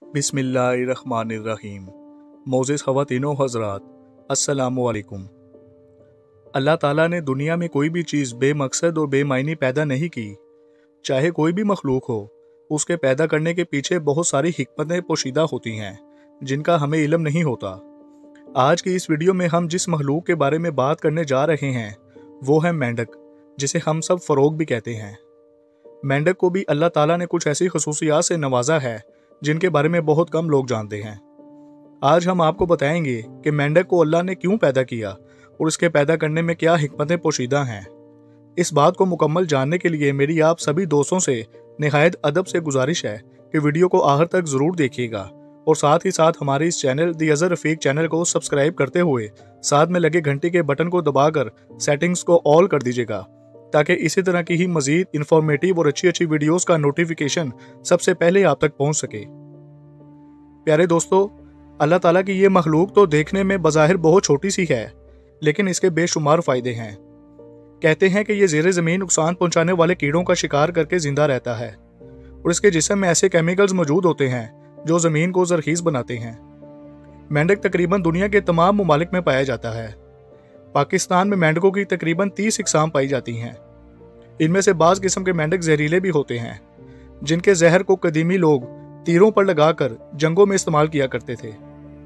बिस्मिल्लाहिर्रहमानिर्रहीम। मोअज़्ज़िज़ ख़वातीन व हज़रात, अस्सलामु अलैकुम। अल्लाह ताला ने दुनिया में कोई भी चीज़ बेमकसद और बेमायनी पैदा नहीं की। चाहे कोई भी मखलूक हो, उसके पैदा करने के पीछे बहुत सारी हिकमतें पोशीदा होती हैं जिनका हमें इल्म नहीं होता। आज की इस वीडियो में हम जिस मखलूक के बारे में बात करने जा रहे हैं वो है मेंढक, जिसे हम सब फ़रोग भी कहते हैं। मेंढक को भी अल्लाह ताला ने कुछ ऐसी खसूसियात से नवाजा है जिनके बारे में बहुत कम लोग जानते हैं। आज हम आपको बताएंगे कि मेंढक को अल्लाह ने क्यों पैदा किया और इसके पैदा करने में क्या हिकमतें पोशीदा हैं। इस बात को मुकम्मल जानने के लिए मेरी आप सभी दोस्तों से निहायत अदब से गुजारिश है कि वीडियो को आखिर तक ज़रूर देखिएगा और साथ ही साथ हमारे इस channel the Azhar Rafiq channel को सब्सक्राइब करते हुए साथ में लगे घंटी के बटन को दबाकर सेटिंग्स को ऑल कर दीजिएगा, ताकि इसी तरह की ही मज़ीद इन्फॉर्मेटिव और अच्छी वीडियोस का नोटिफिकेशन सबसे पहले आप तक पहुंच सके। प्यारे दोस्तों, अल्लाह ताला की ये मखलूक तो देखने में बज़ाहिर बहुत छोटी सी है, लेकिन इसके बेशुमार फ़ायदे हैं। कहते हैं कि ये ज़ेरे ज़मीन नुकसान पहुंचाने वाले कीड़ों का शिकार करके ज़िंदा रहता है और इसके जिस्म में ऐसे केमिकल्स मौजूद होते हैं जो ज़मीन को ज़रख़ीज़ बनाते हैं। मेंढक तकरीबन दुनिया के तमाम ममालिक में पाया जाता है। पाकिस्तान में मेंढकों की तकरीबन 30 इक़साम पाई जाती हैं। इनमें से बाज़ किस्म के मेंढक जहरीले भी होते हैं, जिनके जहर को कदीमी लोग तीरों पर लगाकर जंगों में इस्तेमाल किया करते थे।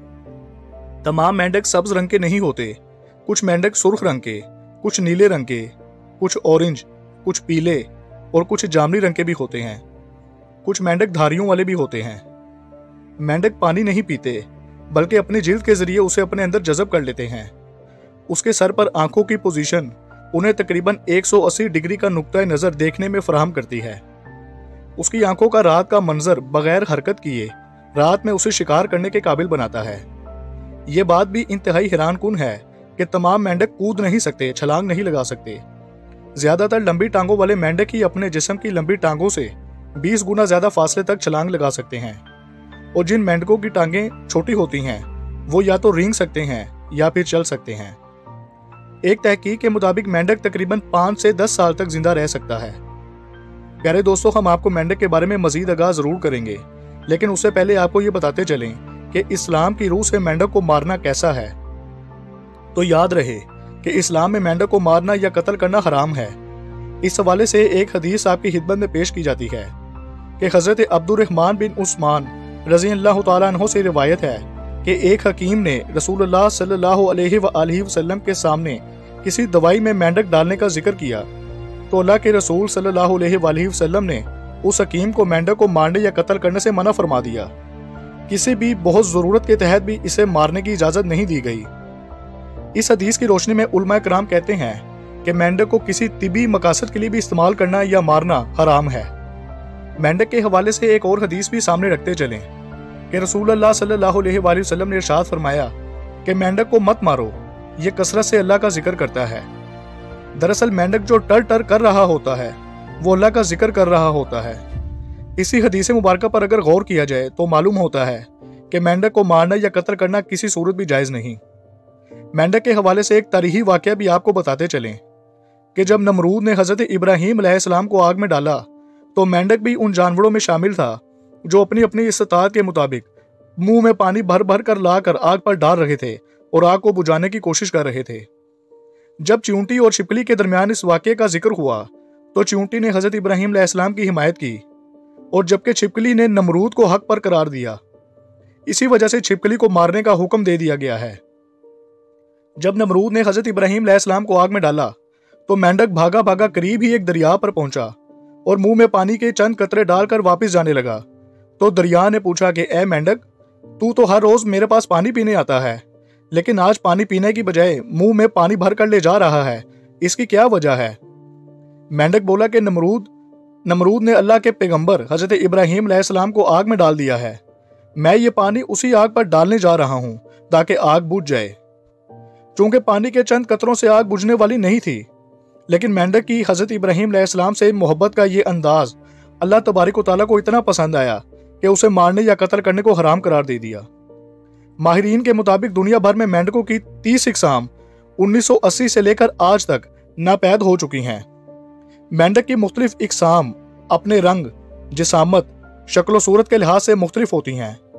तमाम मेंढक सब्ज रंग के नहीं होते। कुछ मेंढक सुर्ख रंग के, कुछ नीले रंग के, कुछ ऑरेंज, कुछ पीले और कुछ जामनी रंग के भी होते हैं। कुछ मेंढक धारियों वाले भी होते हैं। मेंढक पानी नहीं पीते, बल्कि अपनी जिल्द के जरिए उसे अपने अंदर जज़ब कर लेते हैं। उसके सर पर आंखों की पोजीशन उन्हें तकरीबन 180 डिग्री का नुक्ता नज़र देखने में फराहम करती है। उसकी आंखों का रात का मंजर बगैर हरकत किए रात में उसे शिकार करने के काबिल बनाता है। ये बात भी इंतहाई हैरानकुन है कि तमाम मेंढक कूद नहीं सकते, छलांग नहीं लगा सकते। ज्यादातर लंबी टांगों वाले मेंढक ही अपने जिस्म की लंबी टांगों से 20 गुना ज्यादा फासले तक छलांग लगा सकते हैं, और जिन मेंढकों की टांगें छोटी होती हैं वो या तो रेंग सकते हैं या फिर चल सकते हैं। एक तहकीक के मुताबिक मेंढक तकरीबन 5 से 10 साल तक जिंदा रह सकता है। प्यारे दोस्तों, हम आपको मेंढक के बारे में मजीद आगाह जरूर करेंगे, लेकिन उससे पहले आपको ये बताते चलें कि इस्लाम की रूह से मेंढक को मारना कैसा है। तो याद रहे कि इस्लाम में मेंढक को मारना या कत्ल करना हराम है। इस हवाले से एक हदीस आपकी खिदमत में पेश की जाती है कि हजरत अब्दुर्रहमान बिन उस्मान रज़ी अल्लाह तआला अन्हु से रिवायत है कि एक हकीम ने रसूलुल्लाह सल्लल्लाहु अलैहि वसल्लम के सामने किसी दवाई में मेंढक डालने का जिक्र किया, तो अल्लाह के रसूल सल्लल्लाहु अलैहि वसल्लम ने उस हकीम को मेंढक को मारने या कत्ल करने से मना फरमा दिया। किसी भी बहुत ज़रूरत के तहत भी इसे मारने की इजाज़त नहीं दी गई। इस हदीस की रोशनी में उलमा कराम कहते हैं कि मेंढक को किसी तिबी मकासद के लिए भी इस्तेमाल करना या मारना हराम है। मेंढक के हवाले से एक और हदीस भी सामने रखते चलें कि रसूलुल्लाह सल्लल्लाहु अलैहि वसल्लम ने इरशाद फरमाया कि मेंढक को मत मारो, ये कसरत से अल्लाह का जिक्र करता है। दरअसल मेंढक जो टर टर कर रहा होता है वो अल्लाह का जिक्र कर रहा होता है। इसी हदीस मुबारक पर अगर गौर किया जाए तो मालूम होता है कि मेंढक को मारना या कत्ल करना किसी सूरत भी जायज़ नहीं। मेंढक के हवाले से एक तारीखी वाक़या भी आपको बताते चलें कि जब नमरूद ने हज़रत इब्राहीम अलैहिस्सलाम को आग में डाला तो मेंढक भी उन जानवरों में शामिल था जो अपनी अपनी इस्तात के मुताबिक मुंह में पानी भर भर कर लाकर आग पर डाल रहे थे और आग को बुझाने की कोशिश कर रहे थे। जब चींटी और छिपकली के दरमियान इस वाक़ये का जिक्र हुआ तो चींटी ने हज़रत इब्राहीम अलैहिस्सलाम की हिमायत की, और जबकि छिपकली ने नमरूद को हक पर करार दिया। इसी वजह से छिपकली को मारने का हुक्म दे दिया गया है। जब नमरूद ने हज़रत इब्राहीम अलैहिस्सलाम को आग में डाला तो मेंढक भागा भागा करीब ही एक दरिया पर पहुंचा और मुंह में पानी के चंद कतरे डालकर वापस जाने लगा। तो दरिया ने पूछा कि ए मेंढक, तू तो हर रोज मेरे पास पानी पीने आता है, लेकिन आज पानी पीने की बजाय मुंह में पानी भर कर ले जा रहा है, इसकी क्या वजह है? मेंढक बोला कि नमरूद ने अल्लाह के पैगंबर हज़रत इब्राहीम अलैहिस्सलाम को आग में डाल दिया है। मैं ये पानी उसी आग पर डालने जा रहा हूं ताकि आग बुझ जाए। चूंकि पानी के चंद कतरों से आग बुझने वाली नहीं थी, लेकिन मेंढक की हज़रत इब्राहीम अलैहिस्सलाम से मोहब्बत का ये अंदाज अल्लाह तबारक व तआला को इतना पसंद आया कि उसे मारने या कत्ल करने को हराम करार दे दिया। माहिरीन के मुताबिक दुनिया भर में मेंढकों की 30 इक़साम 1980 से लेकर आज तक नापैद हो चुकी हैं। मेंढक की मुख्तलिफ इक़साम अपने रंग, जिसामत, शक्ल सूरत के लिहाज से मुख्तलिफ होती हैं।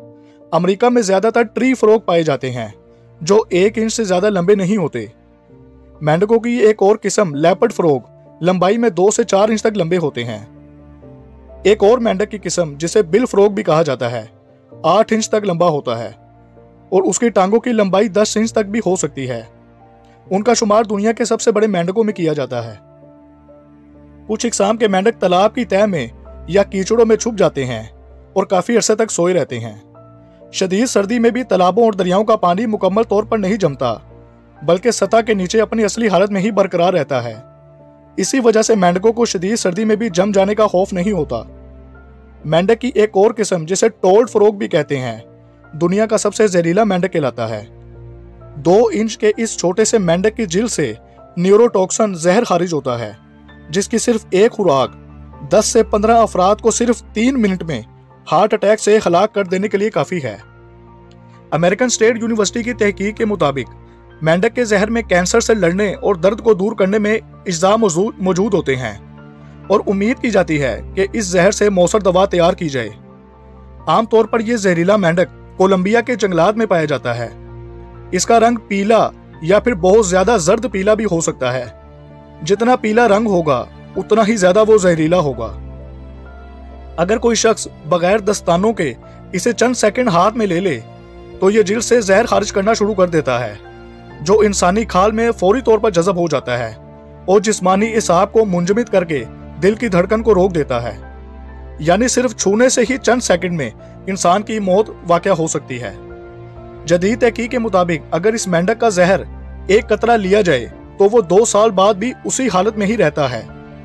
अमेरिका में ज़्यादातर ट्री फ्रॉग पाए जाते हैं जो 1 इंच से ज़्यादा लंबे नहीं होते। मेंढकों की एक और किस्म लेपर्ड फ्रॉग लंबाई में 2 से 4 इंच तक लंबे होते हैं। एक और मेंढक की किस्म जिसे बिल फ्रॉग भी कहा जाता है 8 इंच तक लंबा होता है और उसकी टांगों की लंबाई 10 इंच तक भी हो सकती है। उनका शुमार दुनिया के सबसे बड़े मेंढकों में किया जाता है। कुछ इकसाम के मेंढक तालाब की तह में या कीचड़ों में छुप जाते हैं और काफी अरसे तक सोए रहते हैं। शदीद सर्दी में भी तालाबों और दरियाओं का पानी मुकम्मल तौर पर नहीं जमता, बल्कि सतह के नीचे अपनी असली हालत में ही बरकरार रहता है। इसी वजह से मेंढकों को शदीद सर्दी में भी जम जाने का खौफ नहीं होता। मेंढक की एक और किस्म जिसे टोल्ड फ्रॉग भी कहते हैं दुनिया का सबसे जहरीला मेंढक कहलाता है। 2 इंच के इस छोटे से मेंढक की जिल्द से न्यूरोटॉक्सिन जहर खारिज होता है, जिसकी सिर्फ एक खुराक 10 से 15 अफराद को सिर्फ 3 मिनट में हार्ट अटैक से हलाक कर देने के लिए काफी है। अमेरिकन स्टेट यूनिवर्सिटी की तहकीक के मुताबिक मेंढक के जहर में कैंसर से लड़ने और दर्द को दूर करने में अज्जा मौजूद होते हैं और उम्मीद की जाती है कि इस जहर से मौसर दवा तैयार की जाए। आमतौर पर यह जहरीला मेंढक कोलंबिया के जंगलात में पाया जाता है। इसका रंग पीला या फिर बहुत ज्यादा जर्द पीला भी हो सकता है। जितना पीला रंग होगा उतना ही ज्यादा वो जहरीला होगा। अगर कोई शख्स बगैर दस्तानों के इसे चंद सेकंड हाथ में ले ले तो ये जिल्द से जहर खारिज करना शुरू कर देता है, जो इंसानी खाल में फौरी तौर पर जज़ब हो जाता है और जिस्मानी इसाब को मुंजमद करके दिल की धड़कन को रोक देता है। यानी सिर्फ छूने से ही चंद सेकंड में इंसान की मौत वाक़या हो सकती है। जदीद तहकीक के मुताबिक अगर इस मेंढक का जहर एक कतरा लिया जाए तो वो 2 साल बाद भी उसी हालत में ही रहता है।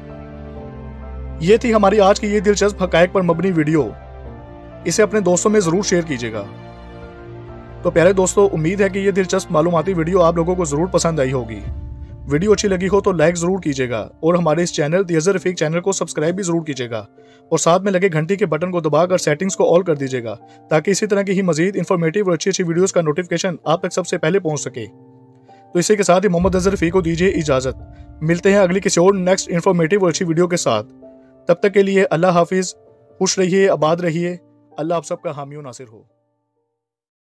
ये थी हमारी आज की ये दिलचस्प हकायक पर मबनी वीडियो। इसे अपने दोस्तों में जरूर शेयर कीजिएगा। तो प्यारे दोस्तों, उम्मीद है कि ये दिलचस्प मालूमाती वीडियो आप लोगों को जरूर पसंद आई होगी। वीडियो अच्छी लगी हो तो लाइक जरूर कीजिएगा और हमारे इस channel the Azhar Rafiq channel को सब्सक्राइब भी जरूर कीजिएगा और साथ में लगे घंटी के बटन को दबाकर सेटिंग्स को ऑल कर दीजिएगा ताकि इसी तरह की ही मजीद इन्फॉर्मेटिव और अच्छी वीडियोस का नोटिफिकेशन आप तक सबसे पहले पहुंच सके। तो इसी के साथ ही मोहम्मद अज़हर रफीक को दीजिए इजाजत। मिलते हैं अगली किसी और नेक्स्ट इन्फॉर्मेटिव और अच्छी वीडियो के साथ। तब तक के लिए अल्लाह हाफिज, खुश रहिए, आबाद रहिए। अल्लाह आप सबका हामी और नासिर हो।